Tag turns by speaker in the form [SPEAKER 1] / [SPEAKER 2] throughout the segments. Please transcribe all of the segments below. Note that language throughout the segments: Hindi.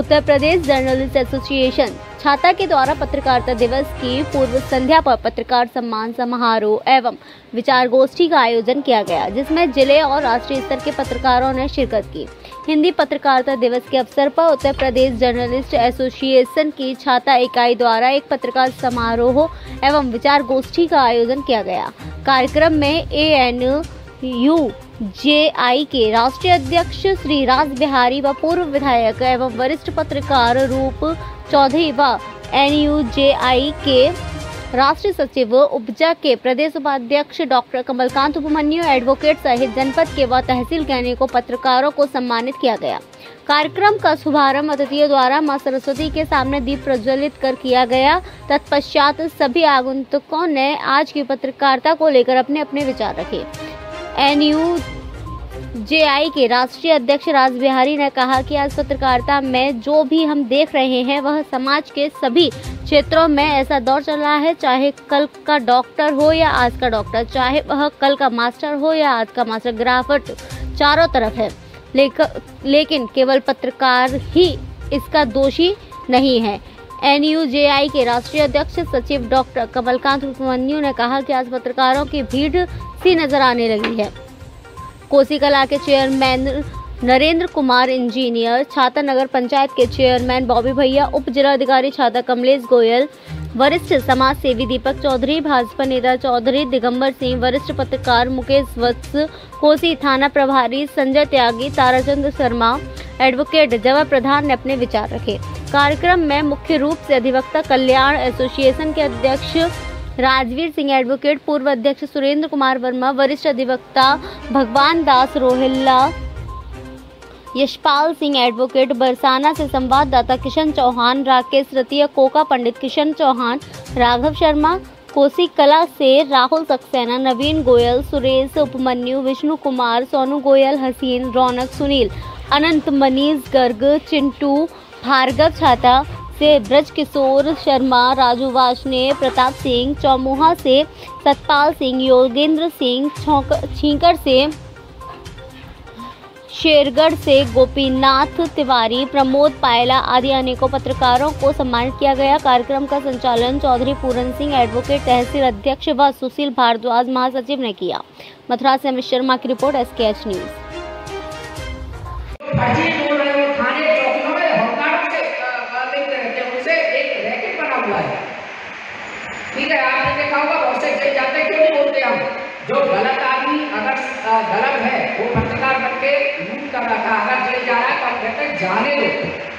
[SPEAKER 1] उत्तर प्रदेश जर्नलिस्ट एसोसिएशन छाता के द्वारा पत्रकारिता दिवस की पूर्व संध्या पर पत्रकार सम्मान समारोह एवं विचार गोष्ठी का आयोजन किया गया, जिसमें जिले और राष्ट्रीय स्तर के पत्रकारों ने शिरकत की। हिंदी पत्रकारिता दिवस के अवसर पर उत्तर प्रदेश जर्नलिस्ट एसोसिएशन की छाता इकाई द्वारा एक पत्रकार समारोह एवं विचार गोष्ठी का आयोजन किया गया। कार्यक्रम में ANUJI के राष्ट्रीय अध्यक्ष श्री राज बिहारी व पूर्व विधायक एवं वरिष्ठ पत्रकार रूप चौधरी व NUJI के राष्ट्रीय सचिव उपजा के प्रदेश उपाध्यक्ष डॉक्टर कमलकांत उपमन्यु एडवोकेट सहित जनपद के व तहसील के अनेकों पत्रकारों को सम्मानित किया गया। कार्यक्रम का शुभारंभ अतिथियों द्वारा मां सरस्वती के सामने दीप प्रज्वलित कर किया गया। तत्पश्चात सभी आगंतुकों ने आज की पत्रकारिता को लेकर अपने अपने विचार रखे। NUJI के राष्ट्रीय अध्यक्ष राज बिहारी ने कहा कि आज पत्रकारिता में जो भी हम देख रहे हैं वह समाज के सभी क्षेत्रों में ऐसा दौर चल रहा है, चाहे कल का डॉक्टर हो या आज का डॉक्टर, चाहे वह कल का मास्टर हो या आज का मास्टर, गिरावट चारों तरफ है, लेकिन केवल पत्रकार ही इसका दोषी नहीं है। NUJI के राष्ट्रीय अध्यक्ष सचिव डॉक्टर कमलकांत उपमन्यु ने कहा कि आज पत्रकारों की भीड़ सी नजर आने लगी है। कोसी कला के चेयरमैन नरेंद्र कुमार, इंजीनियर छाता नगर पंचायत के चेयरमैन बॉबी भैया, उप जिलाधिकारी छाता कमलेश गोयल, वरिष्ठ समाज सेवी दीपक चौधरी, भाजपा नेता चौधरी दिगंबर सिंह, वरिष्ठ पत्रकार मुकेश वत्स, कोसी थाना प्रभारी संजय त्यागी, ताराचंद शर्मा, एडवोकेट जवा प्रधान ने अपने विचार रखे। कार्यक्रम में मुख्य रूप से अधिवक्ता कल्याण एसोसिएशन के अध्यक्ष राजवीर सिंह, एडवोकेट पूर्व अध्यक्ष सुरेंद्र कुमार वर्मा, वरिष्ठ अधिवक्ता भगवान दास रोहिल्ला, यशपाल सिंह, एडवोकेट बरसाना से संवाददाता किशन चौहान, राकेश रतिया, कोका पंडित किशन चौहान, राघव शर्मा, कोसी कला से राहुल सक्सेना, नवीन गोयल, सुरेश उपमन्यु, विष्णु कुमार, सोनू गोयल, हसीन, रौनक, सुनील, अनंत, मनीष गर्ग, चिंटू, भार्गव छाता से ब्रज किशोर शर्मा, राजू वाशने, प्रताप सिंह, चौमुहा से सतपाल सिंह, योगेंद्र सिंह, छींकर से, शेरगढ़ से गोपीनाथ तिवारी, प्रमोद पायला आदि अनेकों पत्रकारों को सम्मानित किया गया। कार्यक्रम का संचालन चौधरी पूरन सिंह, एडवोकेट तहसील अध्यक्ष व सुशील भारद्वाज महासचिव ने किया। मथुरा से अमित शर्मा की रिपोर्ट, SKH न्यूज।
[SPEAKER 2] ठीक है, आपने देखा होगा बहुत से जज जाते क्यों नहीं बोलते हम, जो गलत आदमी अगर गलत है वो पत्रकार बन के लूट कर रहा था, अगर जेल जा रहा है तो हम कहते हैं जाने दो।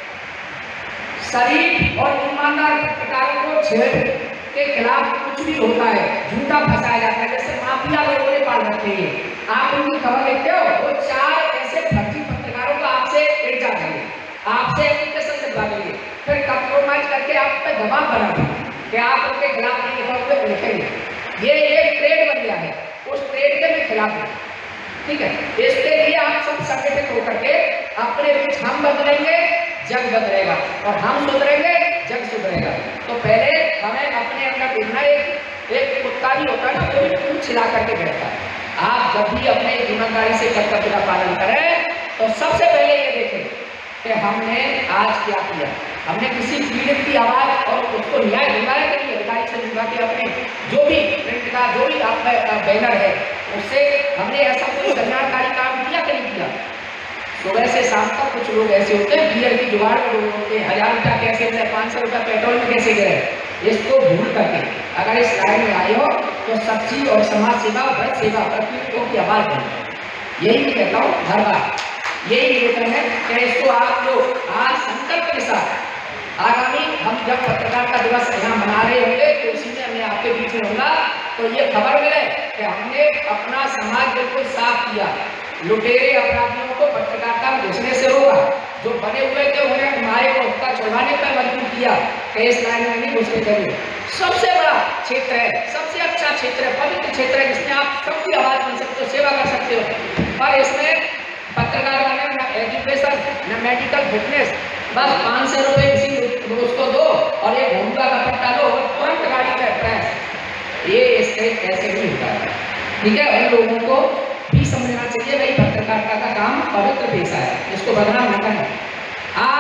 [SPEAKER 2] शरीफ और ईमानदार पत्रकारों को छेड़ के खिलाफ कुछ भी होता है, झूठा फंसाया जाता है, जैसे माफिया लोगों ने पाल रखे हैं। आप उनकी खबर लेते हो, वो 4 ऐसे फर्जी पत्रकारों का आपसे एड जाएंगे, आपसे एप्लीकेशन दिलवा देंगे, फिर कंप्रोमाइज करके आप पे दबाव बनाएंगे कि आप उनके खिलाफ नहीं लिखेंगे। ये एक ट्रेड बन गया है, उस ट्रेड के मैं खिलाफ हूं। ठीक है, इसके लिए आप सब संगठित होकर के अपने बीच हम बदलेंगे, जग बदलेगा, और हम सुधरेंगे, जग सुधरेगा। तो पहले हमें अपने अंदर देखना है, एक कुत्ता भी होता है ना, वो भी पूंछ छिला करके बैठता है। आप जब भी अपने ईमानदारी से कर्तव्य का पालन करें तो सबसे पहले ये देखें कि हमने आज क्या किया। हमने किसी पीड़ित की आवाज और उसको न्याय दिलाया के लिए अधिकारी से जुड़ा के अपने जो भी प्रिंट का जो भी आप बैनर है उससे हमने ऐसा कोई कल्याणकारी काम किया कि नहीं किया। सुबह से शाम तक कुछ लोग ऐसे होते हैं, बियर की जुगाड़ में लोग होते हैं, 1000 रुपया कैसे गए, 500 रुपया पेट्रोल में कैसे गए, इसको भूल करके अगर इस लाइन में आए हो तो सच्ची और समाज सेवा, व्रत सेवा, पीड़ितों की आवाज है। यही मैं कहता हूँ हर बार, यही निवेदन है कि इसको आप लोग आज संकल्प के साथ आगामी हम जब पत्रकार का दिवस यहाँ मना रहे होंगे तो उसी में मैं आपके बीच में होगा तो ये खबर मिले कि हमने अपना समाज बिल्कुल साफ किया, लुटेरे अपराधियों को पत्रकारिता में घुसने से रोका, जो बने हुए थे उन्हें हमारे को हत्या छुड़वाने पर मजबूर किया कि इस लाइन में नहीं घुसने देंगे। सबसे बड़ा क्षेत्र है, सबसे अच्छा क्षेत्र है, पवित्र क्षेत्र है, जिसमें आप सबकी आवाज बन सकते हो, सेवा कर सकते हो। पर इसमें पत्रकार बनने में न एजुकेशन न मेडिकल फिटनेस, बस 500 रुपये किसी उसको दो और एक भूमिका का पट्टा दो और तुरंत गाड़ी का प्रेस, ये इससे कैसे नहीं होता है। ठीक है, उन लोगों को भी समझना चाहिए भाई पत्रकारिता का काम पवित्र पेशा है, इसको बदनाम न करें। आज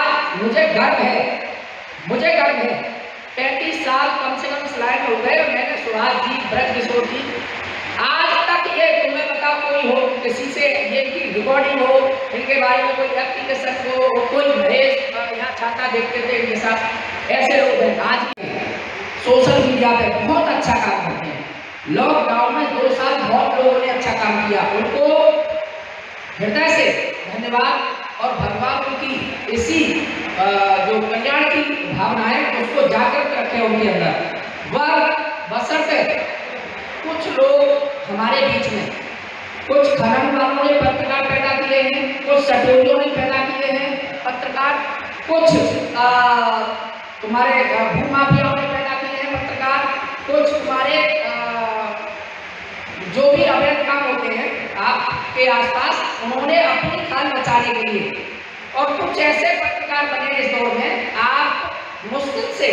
[SPEAKER 2] मुझे गर्व है 35 साल कम से कम स्लाइड हो गए मैंने सुभाष जी, ब्रज किशोर जी, आज तक ये तुम्हें बताओ कोई हो किसी से ये की रिकॉर्डिंग हो, इनके बारे में कोई एप्लीकेशन हो, कोई महेश यहाँ छाता देखते थे इनके साथ, ऐसे लोग हैं आज सोशल मीडिया पे बहुत अच्छा काम करते हैं। लॉकडाउन में 2 साल बहुत लोगों ने अच्छा काम किया, उनको हृदय से धन्यवाद और भगवान उनकी इसी जो कल्याण की भावना है उसको जागृत रखे उनके अंदर। वह बशर्ते कुछ लोग हमारे बीच में, कुछ खनन वालों ने पत्रकार पैदा किए हैं, कुछ सटोरियों ने पैदा किए हैं पत्रकार, कुछ तुम्हारे भूमाफियाओं ने पैदा किए हैं पत्रकार, कुछ तुम्हारे जो भी अवैध काम होते हैं आपके आसपास, उन्होंने अपनी खाल बचाने के लिए, और कुछ ऐसे पत्रकार बने इस दौर में, आप मुश्किल से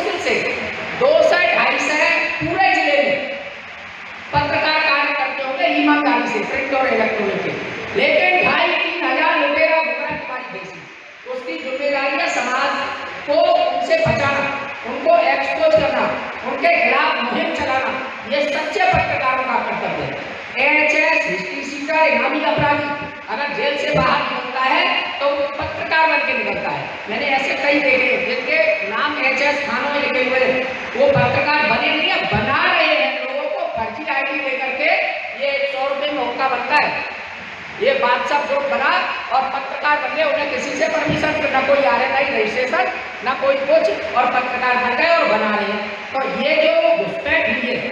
[SPEAKER 2] 200-250 पूरे जिले में पत्रकार कार्य करते होंगे ईमानदारी से, प्रिंट और इलेक्ट्रॉनिक के, लेकिन 2,500-3,000 लुटेरा घूमना तुम्हारी देश, उसकी जिम्मेदारी है समाज को उनसे बचाना, उनको एक्सपोज करना, उनके खिलाफ मुहिम चलाना, ये सच्चे पत्रकारों का कर्तव्य है। एएचएस, हिस्ट्री सीटर, इनामी अपराधी अगर जेल से बाहर निकलता है तो पत्रकार बन के निकलता है। मैंने ऐसे कई देखे जिनके नाम एएचएस थानों में लिखे हुए हैं, वो पत्रकार बने नहीं है, बना रहे हैं लोगों को फर्जी आईडी लेकर के। ये 100 रुपये में मौका बनता है, ये बादशाह ग्रुप बना और पत्रकार बन गए, उन्हें किसी से परमिशन ना कोई RNI रजिस्ट्रेशन ना कोई कुछ, और पत्रकार बन गए और बना रहे हैं। तो ये जो घुसपैठ हुई है,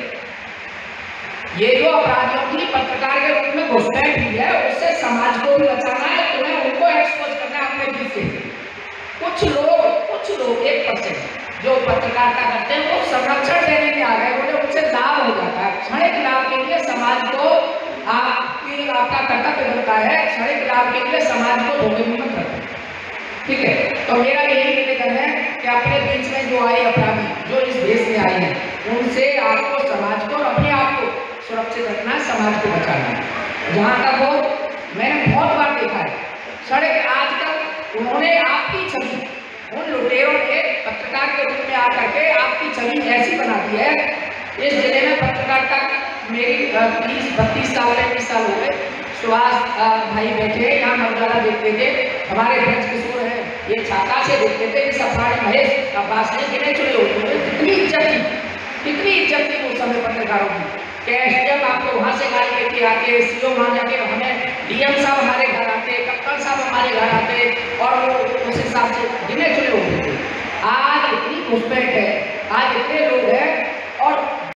[SPEAKER 2] ये जो अपराधियों की पत्रकार के रूप में घुसपैठ हुई है, उससे समाज को भी बचाना है, तुम्हें उनको एक्सपोज करना है अपने बीच से। कुछ लोग 1% जो पत्रकारिता करते हैं वो संरक्षण देने के आ गए, उन्हें उनसे लाभ हो जाता है, क्षणिक लाभ के लिए समाज को आपका कर्तव्य बनता है, क्षणिक लाभ के लिए समाज को धोखे में मत रखें, ठीक है। तो मेरा यही निवेदन है कि अपने बीच में जो आए अपराधी, जो इस देश में आए हैं, उनसे आपको समाज को और अपने आप को सुरक्षित रखना है, समाज को बचाना है। जहाँ तक वो मैंने बहुत बार देखा है सड़क, आज तक उन्होंने आपकी छवि, उन लुटेरों ने पत्रकार के रूप में आकर के आपकी छवि ऐसी बना दी है। इस जिले में पत्रकारिता मेरी 30-32 साल 35 साल हो गए। सुभाष भाई बैठे यहाँ मरदाना देखते थे, हमारे ब्रज किशोर हैं ये छाता से देखते थे, इस अखाड़े महेश अब्बास ने गिने चुने होते हैं। कितनी इज्जत थी उस समय पत्रकारों की। जब आपको वहाँ से गाड़ी लेके आते, सीओ वहाँ जाके हमें DM साहब हमारे घर आते, कप्तान साहब हमारे घर आते, और वो उस हिसाब से गिने चुने होते थे। आज इतनी घुसपैठ है,